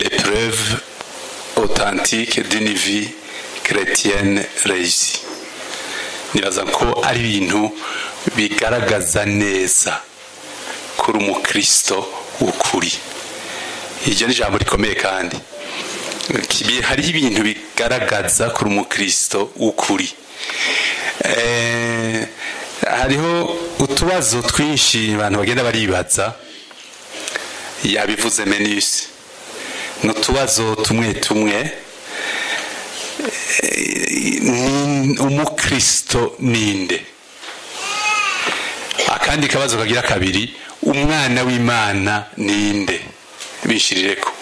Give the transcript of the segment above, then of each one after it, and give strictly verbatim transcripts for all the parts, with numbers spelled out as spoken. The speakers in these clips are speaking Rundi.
l'épreuve authentique d'une vie chrétienne réussie. Nibaza ko ari ibintu bigaragaza neza kuri umukristo ukuri. Iryo ni ijambo rikomeye kandi hariho ibintu bigaragaza kuri umukristo ukuri. Eh, hariho utubazo twinshi abantu bagenda baribaza, yabivuze Menus, n'utubazo tumwe tumwe. Ni umukristo ninde? Akandi kabazo kagira kabiri, umwana w'Imana ninde? Bishirireko.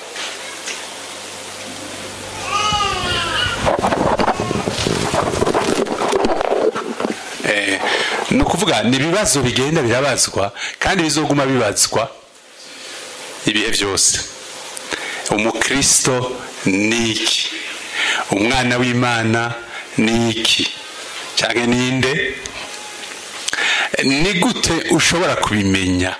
Eh, no kuvuga ni bibazo bigenda birabazwa kandi bizoguma bibazwa ibihe byose. Umukristo niki? Umwana w'Imana niki? Cyangwa ninde? Ni gute ushobora kubimenya?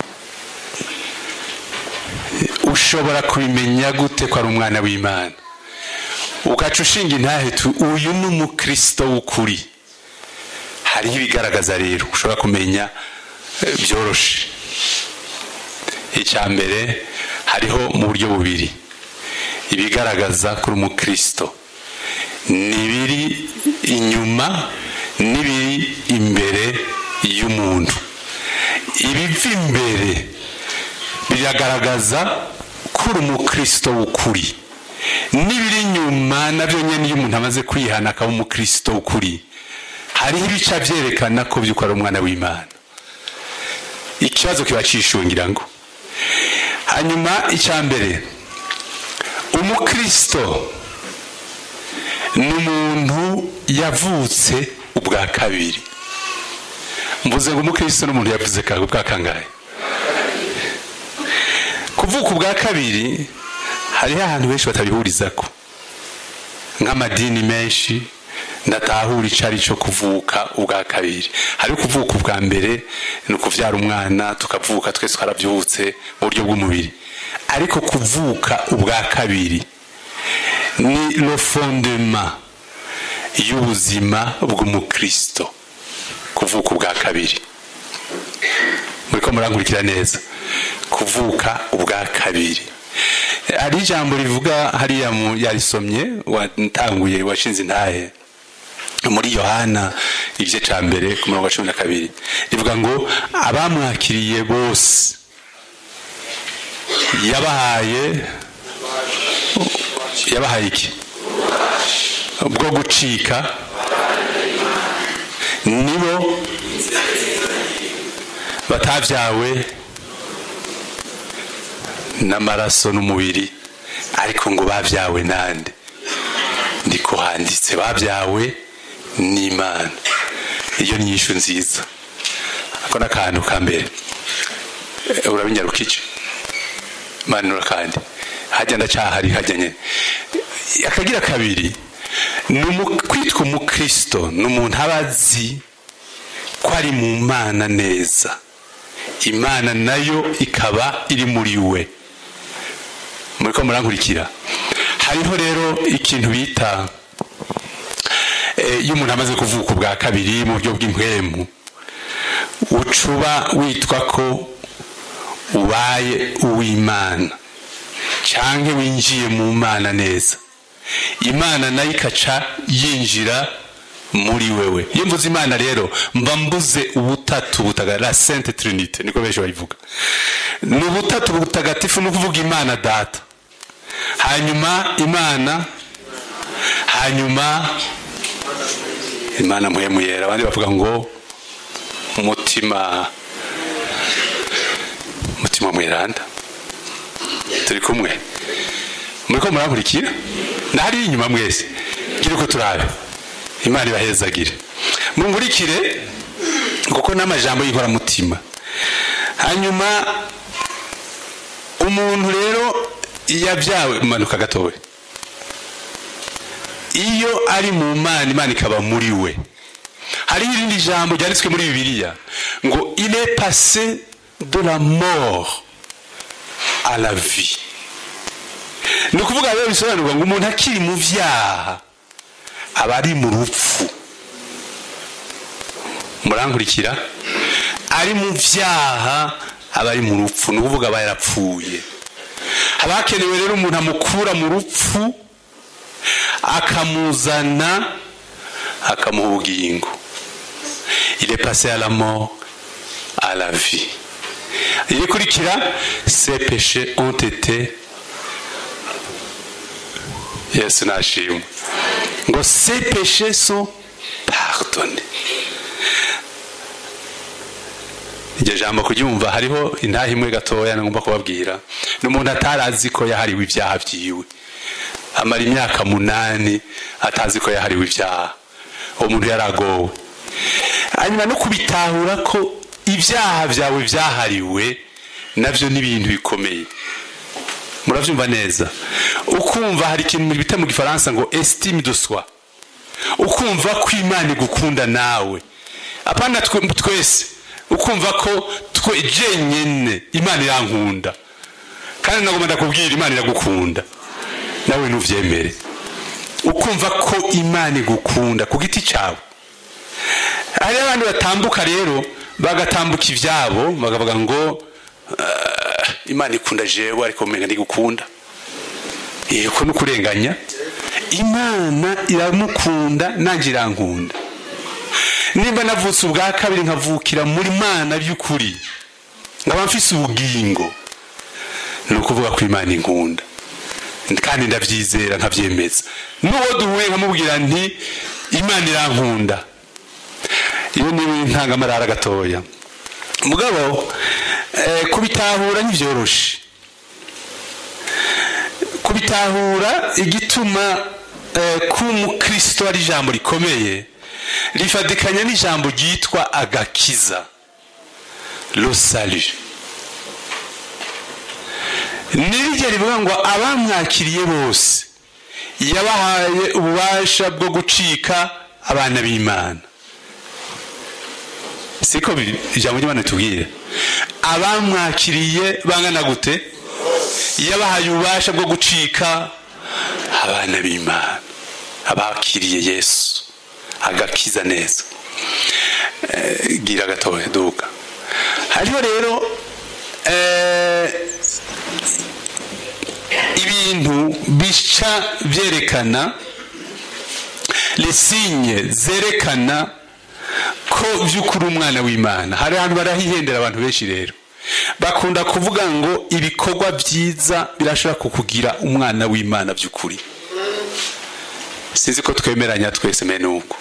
Ushobora kubimenya gute ko ari umwana w'Imana? Ugaca ushinga intahe tu uyu ni umukristo w'ukuri. Hariho ibigaragaza rero ushobora kumenya byoroshe. Icya mbere hariho mu buryo bubiri ibigaragaza kuri umukristo, nibiri inyuma nibiri imbere y'umuntu. Ibiva imbere biragaragaza kuri umukristo w'ukuri, nibiri inyuma nabyo nyene iyo umuntu amaze kwihana akaba umukristo w'ukuri hariho ibica byerekana ko byuko ari umwana w'Imana. Ikibazo kiba cishungira ngo hanyuma icya mbere, umukristo ni umuntu yavutse ubwa kabiri. Mvuze ngo umukristo n'umuntu yavuze ubwa kangahe? Kuvuka ubwa kabiri hariho ahantu benshi batabihurizako, nk'amadini menshi ndatahura icari cyo kuvuka ubwa kabiri. Hari kuvuka ubwa mbere ni ukuvyara umwana tukavuka twese twaravyutse mu buryo bw'umubiri, ariko kuvuka ubwa kabiri ni le fondement y'ubuzima bw'umukristo. Kuvuka ubwa kabiri, muriko murankurikira neza, kuvuka ubwa kabiri. Ari ijambo rivuga hariya yarisomye watanguye washinze intahe muri Yohana igice ca mbere ku murongo wa cumi na kabiri, rivuga ngo abamwakiriye bose yabahaye yabahaye iki? Bwo gucika nibo batavyawe n'amaraso n'umubiri, ariko ngo bavyawe nande? Ndiko handitse bavyawe n'Imana. Iyo ni inyishu nziza. Ako n'akantu ka mbere urabinyarukije manura kandi hajya ndacyahari hajyanye. Akagira kabiri ni kwitwa umukristo n'umuntu abazi ko ari mu Mana neza, Imana nayo ikaba iri muri we. Muriko murankurikira? Hariho rero ikintu bita iyo umuntu amaze kuvuka ubwa kabiri mu buryo bw'impwemu, ucuba witwa ko ubaye uw'Imana canke winjiye mu Mana neza. Imana nayo ikaca yinjira muri wewe. Iyo mvuze Imana rero mba mbuze ubutatu butaga, la Sainte Trinité niko benshi bayivuga. Ni ubutatu butagatifu, no kuvuga Imana Data, hanyuma Imana, hanyuma Imana Mpwemu Yera. Abandi bavuga ngo umutima umutima mweranda. Turi kumwe? Muriko murankurikira? Ndahari inyuma mwese. Gira uko turabe. Imana ibahezagire. Mungurikire kuko n'amajambo y'inkora mutima. Hanyuma umuntu rero yabyawe manuka gatowe. Iyo ari mu Mana, Imana ikaba muri we. Hari irindi jambo ryanditswe muri Bibiliya ngo il est passé de la mort à la vie. ni ukuvuga rero bisobanurwa ngo umuntu akiri mu vyaha aba ari mu rupfu. Murankurikira? Ari mu vyaha aba ari mu rupfu, ni ukuvuga aba yarapfuye. Haba hakenewe rero umuntu amukura mu rupfu akamuzana akamuha ubugingo. Il est passé à la mort à la vie. Irikurikira, ses péchés ont été, Yesu nashimwe, ngo ses péchés sont pardonnés. Iryo jambo kuryumva hariho intaha imwe gatoya ngomba kubabwira. N'umuntu atarazi ko yahariwe ibyaha byiwe, amara imyaka munani atazi ko yahariwe ibyaha, uwo muntu yaragowe. Hanyuma no kubitahura ko ibyaha byawe byahariwe navyo n'ibintu bikomeye. Muravyumva neza? Ukumva hari ikintu bita mu gifaransa ngo estime de soi, ukumva ko Imana igukunda nawe, apana twese, ukumva ko twe jenyene Imana irankunda, kandi nagomba ndakubwira Imana iragukunda nawe nuvyemere. Ukumva ko Imana igukunda ku giti cyawe. Hari abantu batambuka rero bagatambuka ivyabo bagavuga ngo uh, Imana ikunda jewe ariko umenga ndigukunda. Yego nukurenganya. Imana iramukunda nanje irankunda. Nimba navutse ubwa kabiri nkavukira muri Mana by'ukuri, ngaba mfise ubugingo, nukuvuga ko Imana inkunda kandi ndavyizera nkavyemeza. Nuwo duhuye nkamubwira nti Imana irankunda, iyo ni ntangamarara gatoya. Mugabo eh, kubitahura ntivyoroshe. Kubitahura igituma eh, ku mukristo ari jambo rikomeye rifadikanya n'ijambo ryitwa agakiza, le salut. Nirije rivuga ngo abamwakiriye bose yabahaye ububasha bwo gucika abana b'Imana. Siko ijambo ry'Imana tubwire. Abamwakiriye bangana gute? Yabahaye ububasha bwo gucika abana b'Imana. Abakiriye Yesu agakiza neza. E, gira gatoya duka. Hariho rero eh ibintu bisha byerekana, les signes zerekana ko vy'ukuri umwana w'Imana. Hari abantu barahihendera abantu benshi rero bakunda kuvuga ngo ibikorwa byiza birashobora kukugira umwana w'Imana by'ukuri. Sinzi ko twemeranya twese mene uko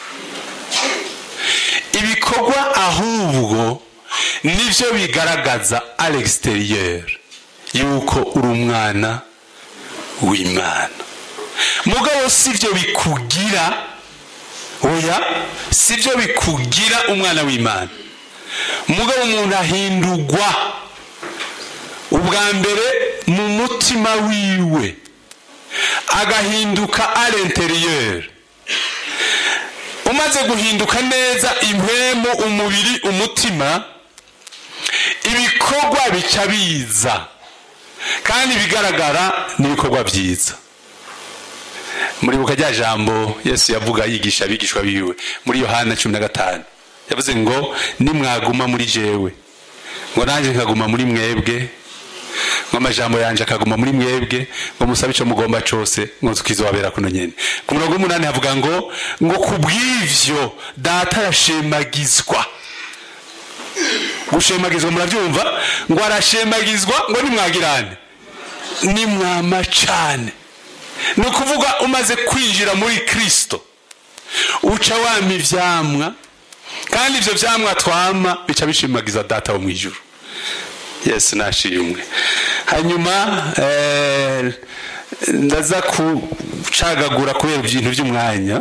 ibikorwa ahubwo nivyo bigaragaza à l'extérieur yuko uri umwana w'Imana. Mugabo sivyo bikugira, oya sivyo bikugira umwana w'Imana. Mugabo umuntu ahindurwa ubwa mbere mu mutima wiwe, agahinduka à l'intérieur. Umaze guhinduka neza impwemu, umubiri, umutima, ibikorwa bica biza kandi bigaragara n'ibikorwa byiza. Muri buka rya jambo Yesu yavuga yigisha abigishwa biwe muri Yohana cumi na gatanu, yavuze ngo nimwaguma muri jewe ngo nanje nkaguma muri mwebwe, ngo amajambo yanje akaguma muri mwebwe, ngo musabe ico mugomba cose ngo tukizobabera kuno nyene. Ku murongo w'umunani havuga ngo ngo kubw'ivyo data arashemagizwa. Gushemagizwa muravyumva? Ngo arashemagizwa ngo nimwagirane nimwama cane. Ni ukuvuga umaze kwinjira muri Kristo uca wama ivyamwa, kandi ivyo vyamwa twama bica bishimagiza data wo mwijuru. Yesu nashimwe. Hanyuma eh, ndaza kucagagura kubera ibintu by'umwanya,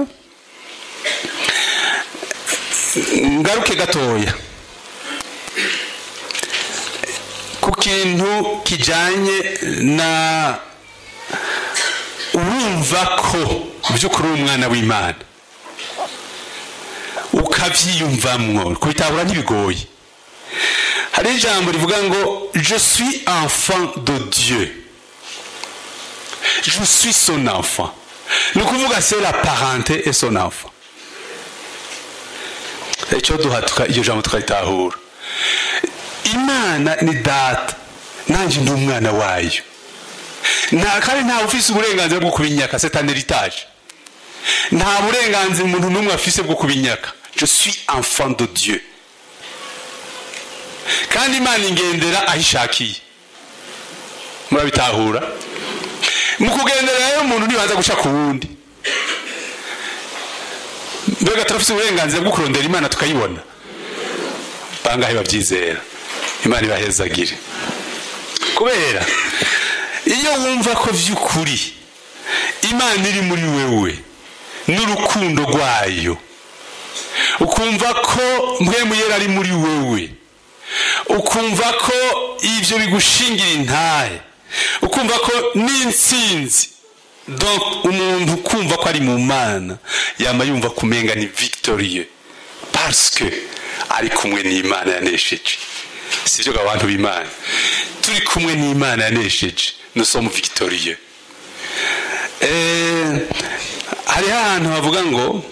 ngaruke gatoya ku kintu kijanye na urumva ko by'ukuri umwana w'Imana ukavyiyumvamwo. Kubitabura ntibigoye. Hari ijambo rivuga ngo je suis enfant de Dieu. je suis son enfant. Ni ukuvuga c'est la parenté et son enfant. Icyo duhatuka iyo jambo tukayitahura. Imana ni data, nanjye ndi umwana wayo. Nta kandi nta ufise uburenganzira bwo kubinyaka, c'est un héritage. Nta burenganzira umuntu n'umwe afise bwo kubinyaka. Je suis enfant de Dieu. Kandi Imana ingendera ahishakiye. Murabitahura? Mu kugendera rero umuntu ntibanza guca ku wundi. Mbega turafise uburenganzira bwo kurondera Imana tukayibona. Bangahe babyizera. Imana ibahezagire. Kubera iyo wumva ko vy'ukuri Imana iri muri wewe n'urukundo rwayo, ukumva ko mpwemu yera ari muri wewe, ukumva ko ivyo bigushingira intahe, ukumva ko n'intsinzi, donc umuntu kumva ko ari mu Mana yama yumva kumenga ni victorieux parce que ari kumwe n'Imana yanesheje. Sivyo abantu b'Imana, turi kumwe n'Imana yanesheje, nous sommes victorieux. Eh, hari ahantu havuga ngo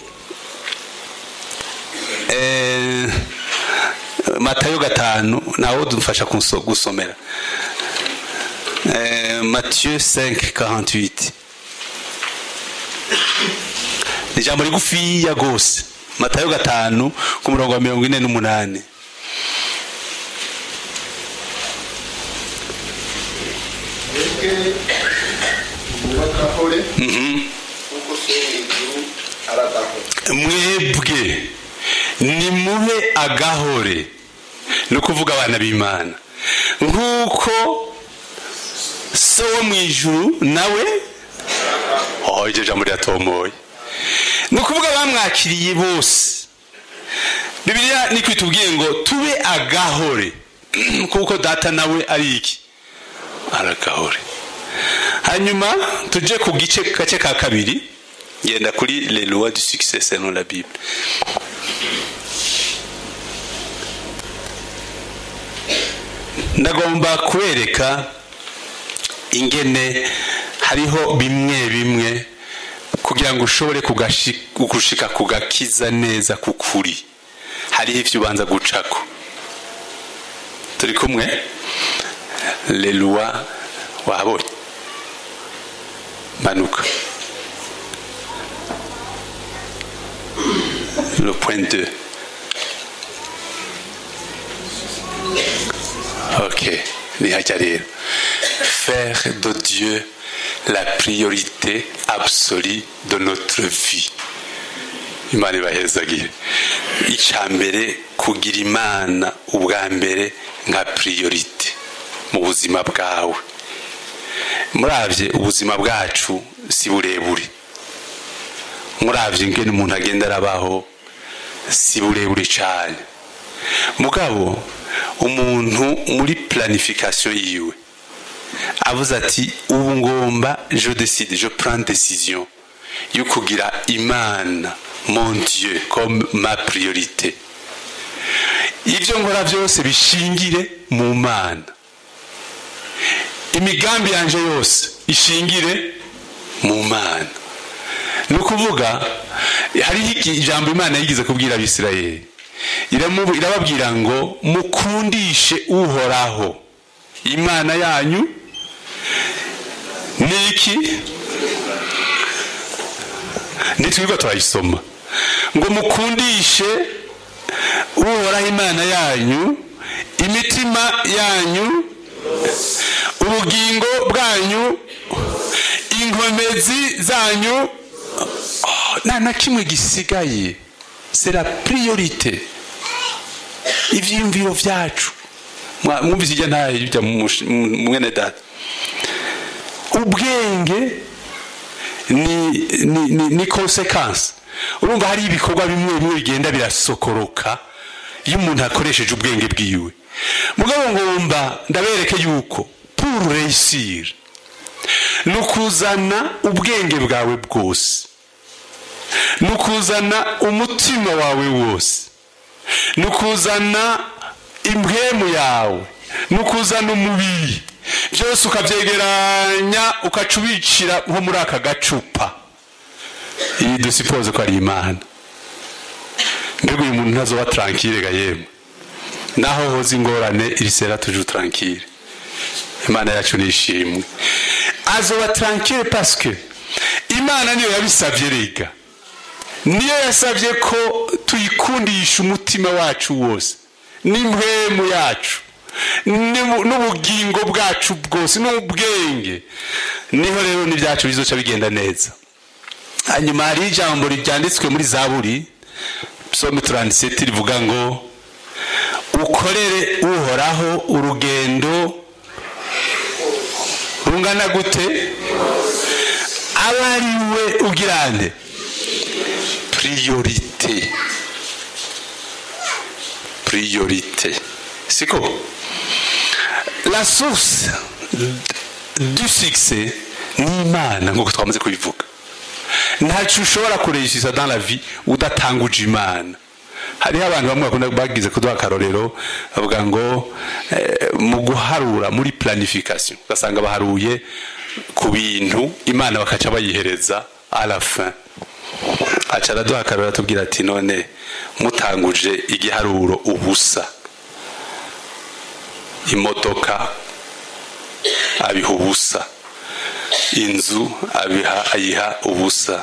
eh, Matayo gatanu, nawo dufasha gusomera. Eh, Matthieu cinq quarante-huit. Ni jambo rigufiya gose. Matayo gatanu ku murongo wa mirongo ine n'umunani. Mwebwe ni mube agahore, no kuvuga abana b'Imana, nkuko so wo mwijuru nawe oh ije jambo ryatomoye, no kuvuga bamwakiriye bose. Bibiliya ni kwitubwiye ngo tube agahore kuko data nawe ari iki, aragahore. Hanyuma tuje ku gice gace ka kabiri, yenda kuri les lois du succès selon la Bible. Ndagomba kubereka ingene hariho bimwe bimwe kugira ngo ushobore kugushika kugakiza neza kukuri, hariho ivyo ubanza gucako. Turi kumwe? Les lois wabonye manuka. Le point deux. Ok, faire de Dieu la priorité absolue de notre vie. Imana ibahezagire. Icambere kugira Imana ubwa mbere nka priorité mu buzima bwawe. Muravye ubuzima bwacu si burebure. Muravye ngene umuntu agenda arabaho si burebure cyane. Mugabo umuntu muri planification yiwe avuze ati ubu ngomba, je décide, je prends décision yo kugira Imana mon Dieu comme ma priorité. Ivyo nkora byose bishingire mu Mana. Imigambi yanje yose ishingire mu Mana. Nukuvuga hari ijambo Imana yigize kubwira Abisirayeli, irababwira ngo mukundishe Uhoraho Imana yanyu niki, nitwiga turayisoma ngo mukundishe Uhoraho Imana yanyu imitima yanyu, ubugingo bwanyu, inkomezi zanyu. Na na kimwe gisigaye, c'est la priorité. Ivyiyumviro vyacu mwumvise ijya ntaye bijya mwene data. Ubwenge ni ni ni, ni consequence. Urumva hari ibikorwa bimwe bimwe bigenda birasokoroka iyo umuntu akoresheje ubwenge bwiwe. Mugabo ngomba ndabereke yuko pour réussir nukuzana ubwenge bwawe bwose, nukuzana umutima wawe wose, nukuzana impwemu yawe, nukuzana umubiri, byose ukavyegeranya ukacubicira nko muri aka gacupa, iyi dusipoze ko ari Imana. Mbega uyu muntu ntazoba tranquille ga yemwe, naho hoza ingorane il sera toujours tranquille. Imana yacu nishimwe, azoba tranquille parce que Imana niyo yabisavye rega, niyo yasavye ko tuyikundisha umutima wacu wose n'impwemu yacu n'ubugingo bwacu bwose n'ubwenge, niho rero n'ibyacu bizoca bigenda neza. Hanyuma hari ijambo ryanditswe muri Zaburi Psalm trente-sept rivuga ngo ukorere uhoraho urugendo rungana gute, abariwe ugirande priorité priorité. Siko la source du succès ni Imana, nk'uko twamaze kubivuga. Ntacyo ushobora kuregisha dans la vie udatanguje Imana. Hariho abantu bamwe bakunda bagize kuduha akarorero bavuga ngo eh, mu guharura muri planification ugasanga baharuye ku bintu Imana bakaca bayihereza à la fin. Aca araduha akarorero atubwira ati none mutanguje igiharuro ubusa, imodoka abiha ubusa, inzu abiha ayiha ubusa,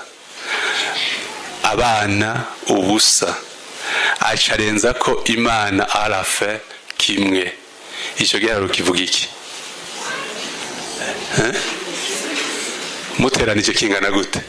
abana ubusa, acarenza ko Imana arafe kimwe. Icyo giharuro kivuga iki? Eh? Muteranije kingana gute?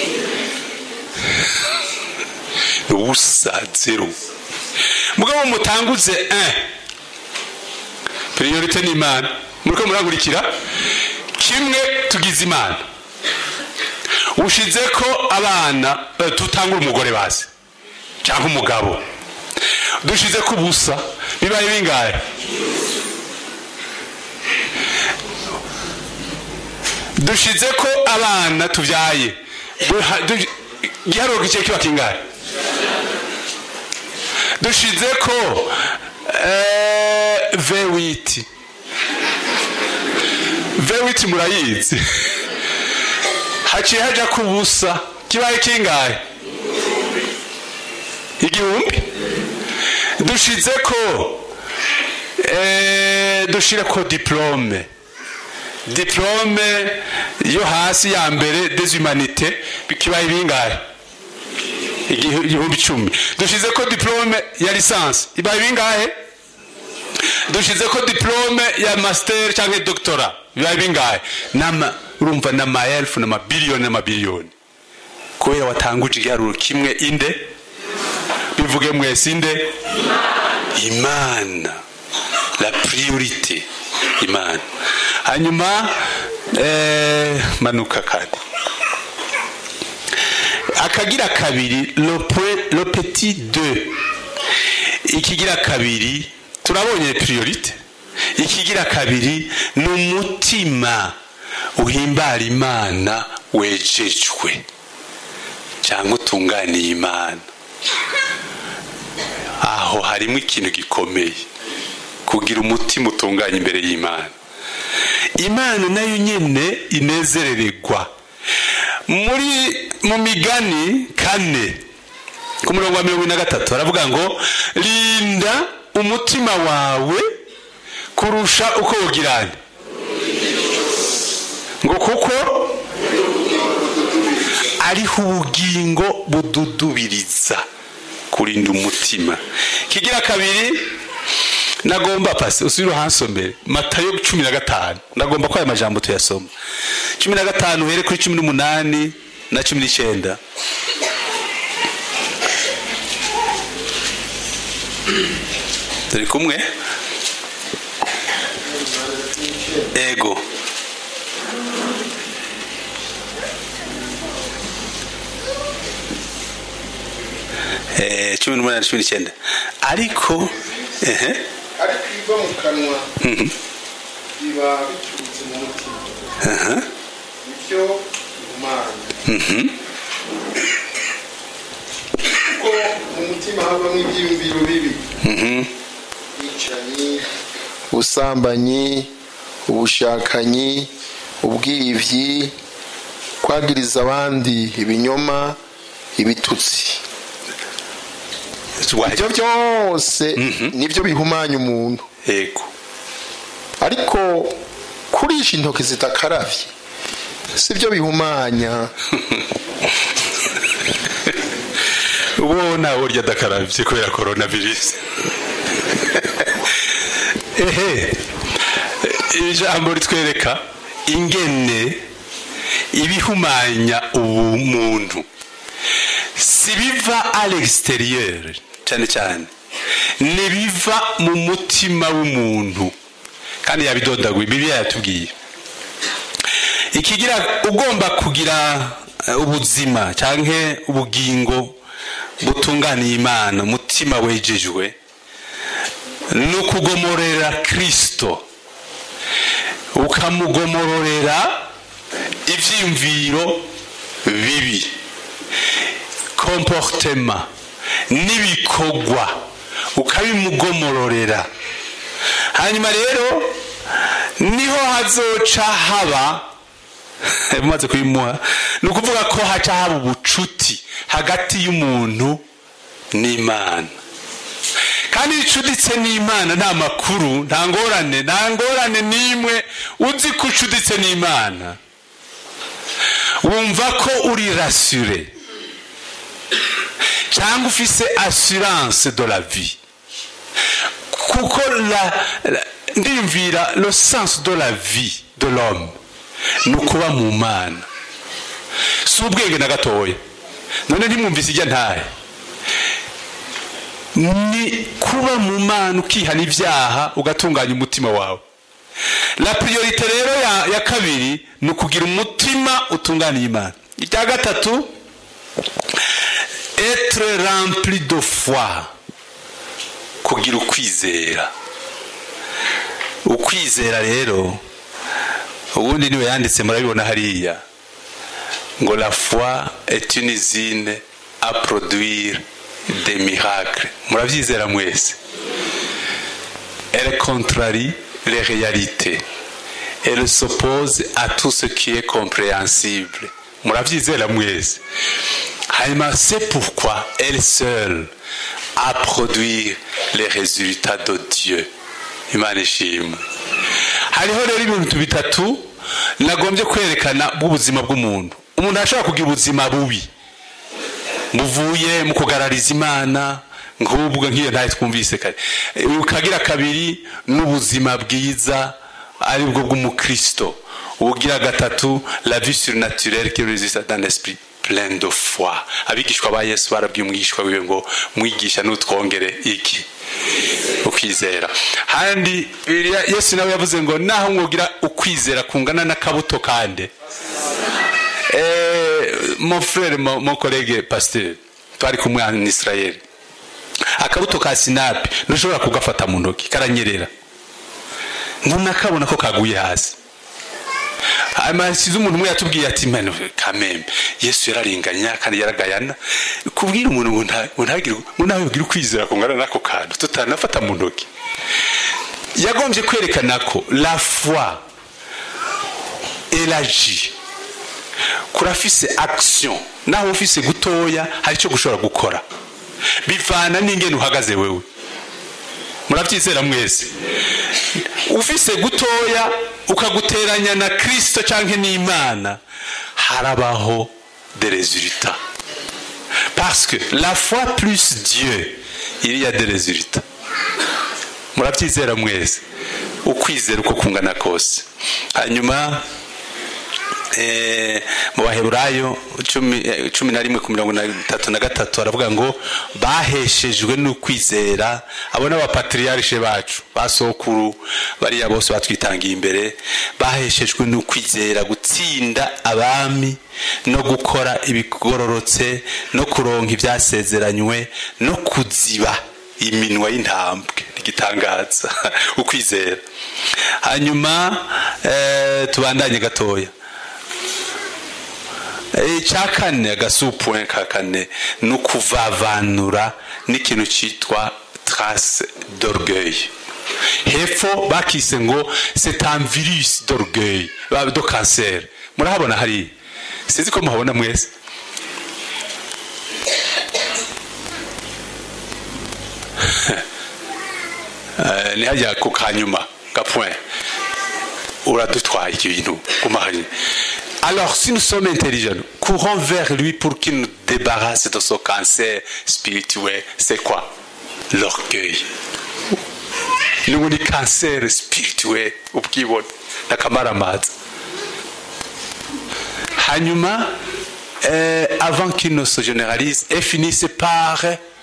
Ubusa zero. Mugabo mutanguze un, priorité ni Imana, muriko muragurikira kimwe tugize Imana. Ushize ko abana tutangura umugore base cyangwa umugabo, dushize ko ubusa bibaye bingahe? Dushize ko abana tuvyaye giharuro kice kiba kingahe? Dushize ko eh vingt-huit vingt-huit murayizi, haciye haja kubusa kibaye kingahe? Igihumbi. Dushize ko eh dushira ko diplome diplome yo hasi ya mbere des humanités bikibaye bingahe? Igihumbi cumi. Dushize ko diplome ya licence ibaye bingahe? Dushize ko diplome ya master cyangwa doctorat bibaye bingahe? Nama urumva na ma elfu na ma billion na ma billion. Kubera watanguje igiharuro kimwe inde? Bivuge mwese inde? Imana. La priorité Imana. Hanyuma eh manuka kandi akagira kabiri le point le petit deux. Ikigira kabiri turabonye priorité. Ikigira kabiri n'umutima uhimbara Imana wejejwe cyangwa utunganiye Imana. Aho harimo ikintu gikomeye, kugira umutima utunganye imbere y'Imana. Imana nayo nyene inezerererwa. Muri mu migani kane ku murongo wa mirongo ine na gatatu aravuga ngo linda umutima wawe kurusha uko wogirane, ngo kuko ariho ubugingo bududubiriza. Kurinda umutima. Kigira kabiri nagomba pasi usubira hansomere Matayo cumi na gatanu. Nagomba ko aya majambo tuyasoma cumi na gatanu here kuri cumi n'umunani na cumi n'icyenda. Turi kumwe? Ego. Eh cumi n'umunani na cumi n'icyenda. Ariko ehe ariko iva mu kanwa biba biturutse mu mutima. Aha. Ibyo Imana. Mhm. Ko mu mutima habamo ibyiyumviro bibi. Mhm. Yicanyi, ubusambanyi, ubushakanyi, ubwivyi, kwagiriza abandi ibinyoma, ibitutsi. Ibyo byose nibyo bihumanya umuntu. Yego. Ariko kurisha intoki zitakaravye sibyo bihumanya. Ubona urya dakaravye kubera coronavirus. Ehe. Ijambo ritwereka ingene ibihumanya umuntu sibiva à l'extérieur cyane cyane nibiva mu mutima w'umuntu kandi yabidodaguye Bibiliya yatubwiye ikigira ugomba kugira ubuzima canke ubugingo butunganiye Imana umutima wejejwe no kugomorera Kristo ukamugomororera ivyimviro bibi comportement n'ibikogwa ukabimugomororera hanyuma rero niho hazoca haba bimaze kuyimuha no kuvuga ko haca haba ubucuti hagati y'umuntu n'Imana kandi icuditse n'Imana nta makuru nta ngorane nta ngorane nimwe uzi ko ucuditse n'Imana wumva ko uri rassuré cyangwa ufise assurance de la vie kuko la ndimvira le sens de la vie de l'homme nukuba mu Mana si ubwenge na gatoya none ntimwumvise ijya ntahe ni kuba mu Mana ukihana ibyaha ugatunganya umutima wawe. La priorité rero ya, ya kabiri ni ukugira umutima utunganiye Imana. Icya gatatu être rempli de foi, kugira ukwizera. Ukwizera rero ubundi niwe yanditse murabibona hariya ngo la foi est une usine à produire des miracles. Murabyizera mwese. Elle contrarie les réalités. Elle s'oppose à tout ce qui est compréhensible. Murabyizera mwese. C'est pourquoi elle seule a produit les résultats de Dieu. Imana ishimwe. Hariho rero ibintu bitatu nagombye kwerekana bw'ubuzima bw'umuntu. Umuntu ashaka kugira ubuzima bubi muvuye mu kugarariza Imana nk'ubwo nk'iyo ntaye twumvise kare ukagira kabiri n'ubuzima bwiza ari bwo bw'umukristo ugira gatatu la vie surnaturelle qui résiste dans l'esprit plein de foi. Abigishwa ba Yesu barabwiye umwigishwa wiwe ngo mwigisha n'utwongere iki ukwizera handi Yesu nawe yavuze ngo naho mwogira ukwizera kungana n'akabuto kande. Eh, mon frère, mon, mon collègue pasteur, twari kumwe en Israel. Akabuto ka sinapi ntushobora kugafata mu ntoki karanyerera. None akabona ko kaguye hasi. Amasize umuntu umwe yatubwiye ati mano kameme Yesu yararenganya kandi yaragayana kubwira umuntu ngo ntagire ngo nawe ugira ukwizera kungana nako kantu tutanafata mu ntoki. Yagombye kwerekana ko la foi et l'agir kurafise action naho ufise gutoya hari cyo gushobora gukora bivana n'ingene uhagaze wewe. Murabyizera mwese. Ufise gutoya ukaguteranya na Kristo canke n'Imana harabaho des résultats parce que la foi plus Dieu il y a des résultats. Murabyizera mwese. Ukwizera uko kungana kose. Hanyuma Eh, mu Baheburayo cumi na rimwe ku mirongo itatu na gatatu aravuga ngo baheshejwe n'ukwizera abo n'abapatriarche bacu basokuru bariya bose batwitangiye imbere baheshejwe n'ukwizera gutsinda abami no gukora ibigororotse no kuronka ibyasezeranywe no kuziba iminwa y'intambwe igitangaza ukwizera. Hanyuma eh, tubandanye gatoya. Icyakane agasupuwe kakane no kuvavanura n'ikintu cyitwa trace d'orgueil. hepfo bakise ngo c'est un virus d'orgueil de cancer. Murahabona hari sizi ko muhabona mwese. Ni hajya ku kanyuma ka point uradutwaye ibintu kumahari. Alors si nous sommes intelligents, courons vers lui pour qu'il nous débarrasse de ce cancer spirituel. C'est quoi? L'orgueil. Nous avons un cancer spirituel ubwibone n'akamaramaza. Hanyuma euh, avant qu'il ne se généralise et finisse par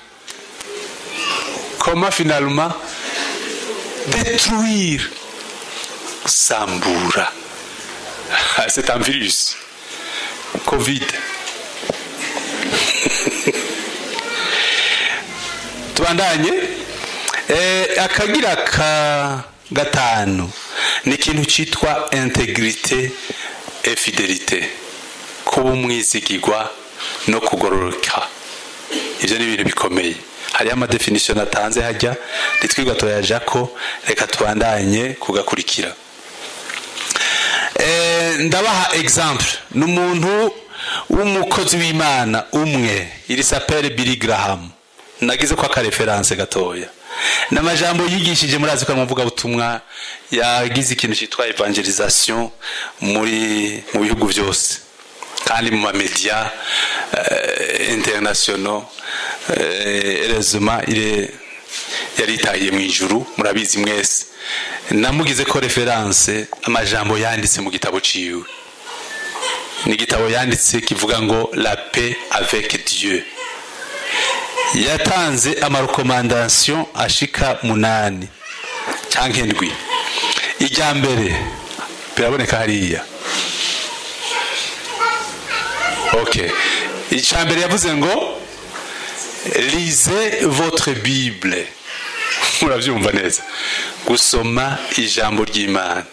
comment finalement détruire Sambura. C'est un virus. Covid. Tubandanye eh, akagira ka gatanu ni ikintu cyitwa integrité et fidélité, kuba umwizigirwa no kugororoka. Ibyo ni ibintu bikomeye. Hariyo amadefinition atanze hajya litwirwa toyaja ko reka tubandanye kugakurikira. Eh, ndabaha exemple n'umuntu w'umukozi w'Imana umwe, il s'appelle Billy Graham. Nagize ko aka reference gatoya n'amajambo yigishije murazi ko muvuga butumwa yagize ikintu cyitwa evangelisation muri mu bihugu byose kandi mu ma media uh, internationaux. Heureusement uh, il yaritaye mu ijuru murabizi mwese. Namugize ko reference amajambo yanditse mu gitabo ciwe. Ni gitabo yanditse kivuga ngo la paix avec Dieu. Yatanze amarekomandation ashika munani canke ndwi. Ijya mbere biraboneka hariya. Okay. Ijya mbere yavuze ngo lisez votre Bible. Muravyumva neza. Gusoma ijambo ry'Imana.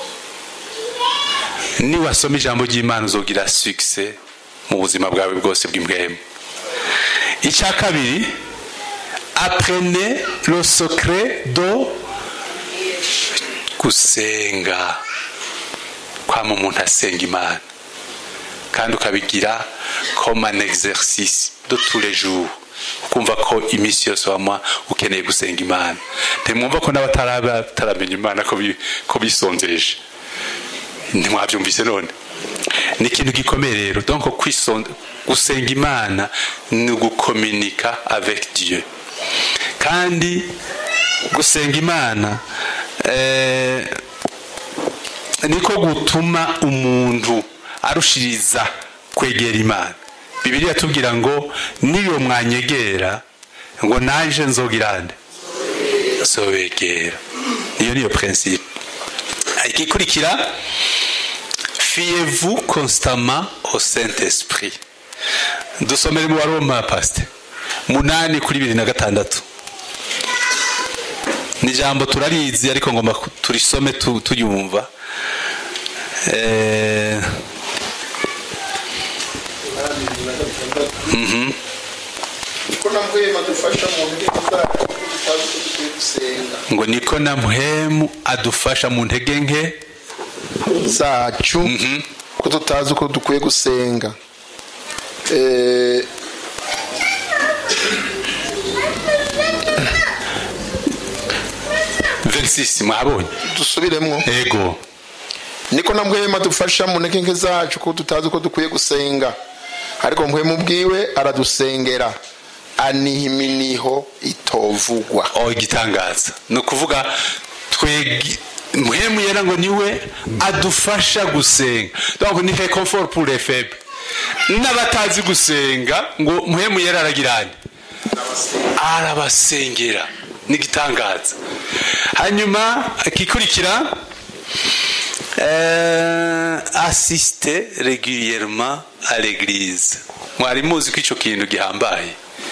Ni wasoma ijambo ry'Imana uzogira success mu buzima bwawe bwose bw'imbwemo. Icya kabiri, apprenez le secret de gusenga. Kwa umuntu asenga Imana kandi ukabigira comme un exercice de tous les jours. Ukumva ko iminsi yose wama ukeneye gusenga Imana. Ntimwumva ko n'abataraba taramenya Imana ko ko bisonzeje. Ntimwabyumvise none. Ni ikintu gikomeye rero. Donc kwisonda gusenga Imana ni gucommuniquer avec Dieu. Kandi gusenga Imana eh niko gutuma umuntu arushiriza kwegera Imana. Bibiliya tubwira ngo niyo mwanyegera ngo nanje nzogirande sobegera. Niyo niyo principe. Ikikurikira, fiez-vous constamment au Saint-Esprit. Dusomere mu Roma pastor munani kuri bibiri na gatandatu. Ni jambo turarizi ariko ngomba turisome tuyumva. Eh Mhm. Niko namhemu adufasha mu ntege gusenga. Ngo niko namhemu adufasha mu ntege nke zacu ko tutazi uko dukwiye gusenga. Eh verse mwabonye dusubiremwo. Ego. Niko namhemu adufasha mu ntege nke zacu ko tutazi uko dukwiye gusenga. Ariko mpwemu bwiwe aradusengera anihiminiho itovugwa. Oh, igitangaza no kuvuga twegi mpwemu yera ngo niwe adufasha gusenga. Donc ni réconfort pour les faibles. N'abatazi gusenga ngo mpwemu yera aragirane arabasengera. Ni gitangaza. Hanyuma akikurikira euh, assister régulièrement à l'église. Mwari muzi ko ico kintu gihambaye.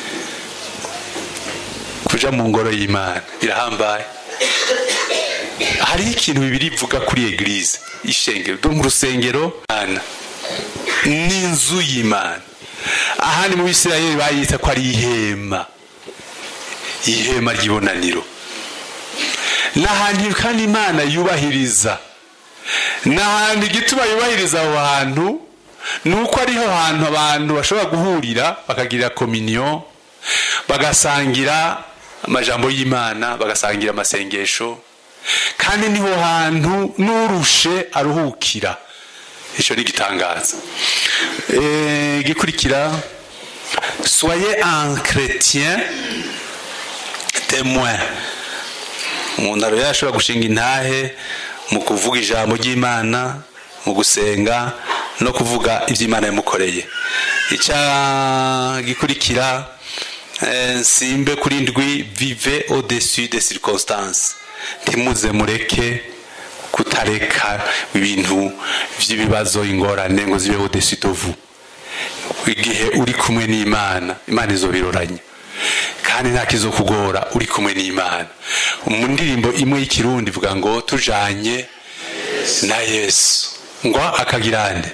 Kuja mu ngoro y'Imana birahambaye. Hari ikintu bibiri bivuga kuri église, ishengero, do mu rusengero ana. N'inzu y'Imana. Ahandi mu Bisirayeli bayita ko ari ihema. Ihema ry'ibonaniro. n'ahantu kandi Imana yubahiriza, n'ahantu igituma yubahiriza aho hantu nuko ariho hantu abantu bashobora guhurira bakagirira communion, bagasangira amajambo y'Imana, bagasangira amasengesho, kandi niho hantu n'urushe aruhukira. Ico ni gitangaza. Eh gikurikira, soyez un chrétien témoin. Umuntu rero yashobora gushinga intahe mu kuvuga ijambo ry'Imana, mu gusenga no kuvuga iby'Imana yamukoreye. Icya gikurikira, simbe kuri ndwi, vive au-dessus des circonstances. Ntimuze mureke kutareka ibintu by'ibibazo, ingorane ngo zibe au-dessus de vous. Igihe uri kumwe n'Imana, Imana izobiroranya kandi nta kizo kugora uri kumwe n'Imana. Mu ndirimbo imwe y'ikirundi ivuga ngo tujanye na Yesu, ngo akagirande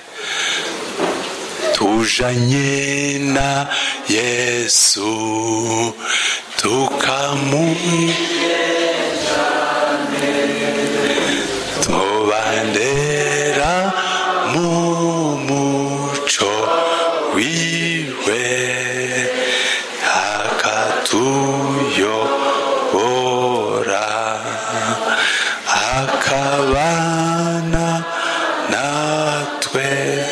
tujanye na Yesu tukamu tubandera mu muco wiwe akatuyobora akabana natwe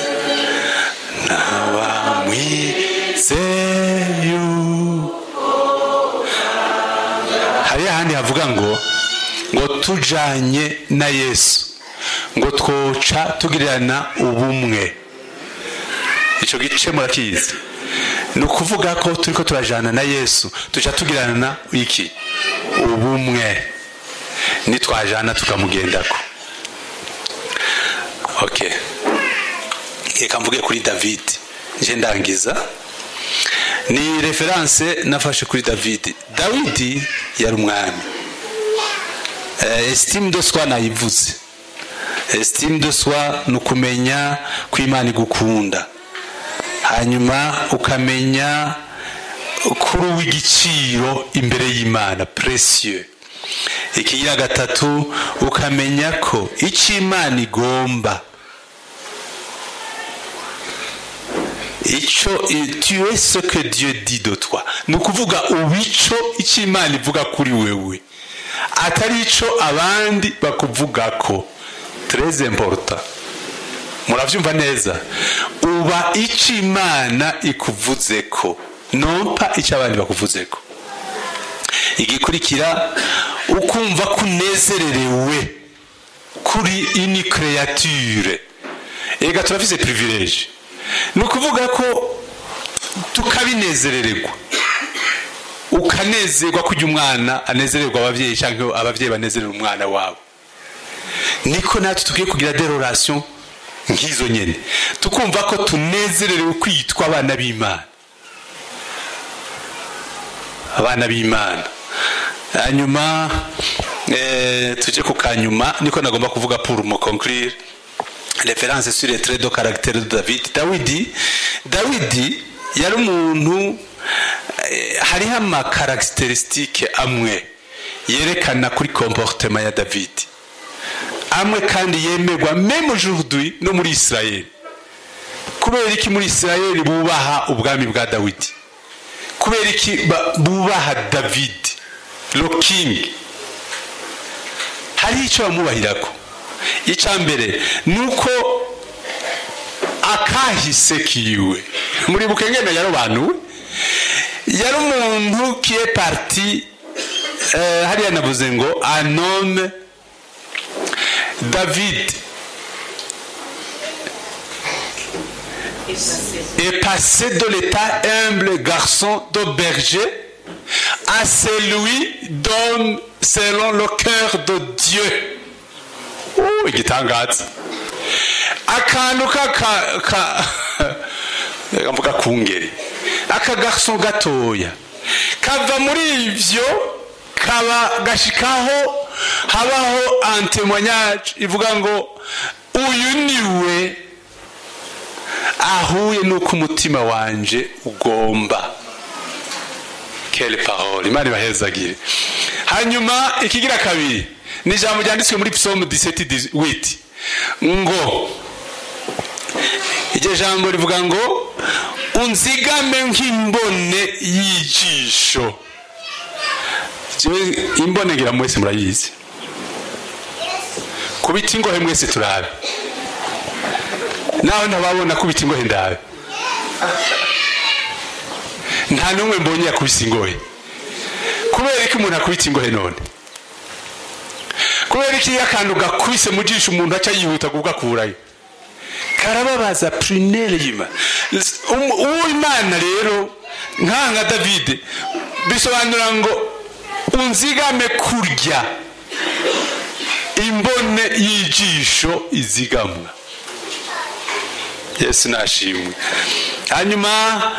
n'abamwizeyu. Hari ahandi havuga ngo ngo tujanye na Yesu, ngo twoca tugirirana ubumwe. Ico gice murakizi, ni ukuvuga ko turiko turajana na Yesu tuca tugirana iki? Ubumwe. Nitwajana tukamugendako. Okay, reka mvuge kuri David, nje ndangiza. Ni reference nafashe kuri David. Dawidi yari umwami. Uh, estime de soi nayivuze. Estime de soi nukumenya ko Imana igukunda, hanyuma ukamenya kuri w'igiciro imbere y'Imana, précieux. Ikigira gatatu, ukamenya ko icyo Imana igomba, ico tu es ce que Dieu dit de toi. Nukuvuga ubico icyo Imana ivuga kuri wewe, atari ico abandi bakuvugako. Très important. Muravyumva neza, uba icyo Imana ikuvuzeko, nompa icyo abandi bakuvuzeko. Igikurikira, ukumva kunezererewe kuri une créature. Ega turafise privilege, nukuvuga ko tukabinezerererwa, ukanezerwa kujya umwana anezererwa abavyeyi cyangwa abavyeyi banezerera umwana wabo. Niko natwe tugiye kugira des relations ngizo nyene, tukumva ko tunezererewe kwitwa abana b'Imana, abana b'Imana. Hanyuma eh tuje ku kanyuma, niko nagomba kuvuga pour me conclure. Référence sur les traits de caractère de David. Dawidi, Dawidi yari umuntu hariho ama caractéristiques amwe yerekana kuri comportement ya David, amwe kandi yemerwa même aujourd'hui no muri Israël. Kubera iki muri Israël bubaha ubwami bwa Dawidi? Kubera iki bubaha David le king? Hari icyo bamubahirako. Icambere nuko akahise kiwe, muri bukengene yaro bantu yari umuntu qui est parti euh, hari yanavuze ngo un homme David est passé de l'état humble garçon de berger à celui d'homme selon le cœur de Dieu. Oh, igitangaza. Akantu ka ka ngamvuga kungeri. Aka garçon gatoya kava muri ivyo kaba gashikaho habaho un témoignage ivuga ngo uyu niwe ahuye nuko umutima wanje ugomba. Quelle parole, Imana ibahezagire. Hanyuma ikigira kabiri, ni ijambo ryanditswe muri psalm dix-sept dix-huit ngo iryo jambo rivuga ngo unzigame nk'imbone y'ijisho. Imbone ngira mwese murayizi, kubita ingohe mwese turabe, nawe ntababona kubita ingohe ndabe, nta numwe mbonye yakubise ingohe. Kubera iki umuntu akubita ingohe none? Kubera iki akantu gakubise mu jisho umuntu aca yihuta kugakurayo? Karababaza prunelle yima. Uw'Imana rero nkanga David bisobanura ngo unzigame kurya imbone y'ijisho izigamwa. Yesu nashimwe. Hanyuma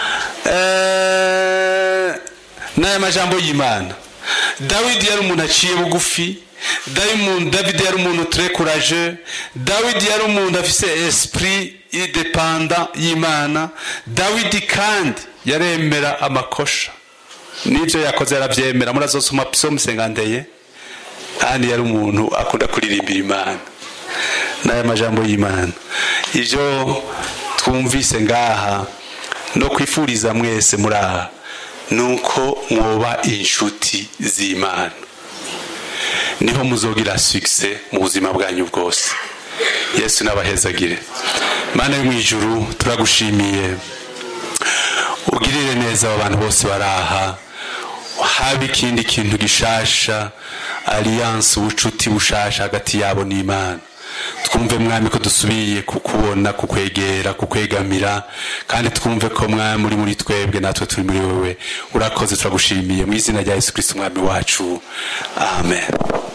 eh n'aya majambo y'Imana, David yari umuntu aciye bugufi, David yari umuntu très courageux, David yari umuntu afise esprit indépendant y'Imana. David kandi yaremera amakosha, nivyo yakoze yaravyemera. Murazosoma psalm cinquante, kandi yari umuntu akunda kuririmbira Imana n'aya majambo y'Imana. Ivyo twumvise ngaha no kwifuriza mwese muraha nuko mwoba inshuti z'Imana, niho muzogira success mu buzima bwanyu bwose. Yesu nabahezagire. Mana yo mwijuru turagushimiye, ugirire neza abantu bose baraha, habe ikindi kintu gishasha, alliance ubucuti bushasha hagati yabo n'Imana. Twumve mwami ko dusubiye kukubona, kukwegera, kukwegamira, kandi twumve ko mwami muri muri twebwe natwe turi muri wewe. Urakoze, turagushimiye mu izina rya Yesu Kristo mwami wacu, amen.